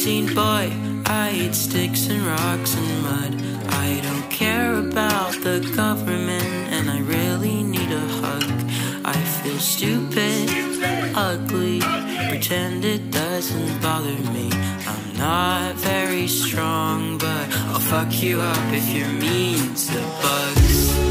scene boy. I eat sticks and rocks and mud. I don't care about the government, and I really need a hug. I feel stupid, ugly, pretend it doesn't bother me. I'm not very strong, but I'll fuck you up if you're mean to bugs.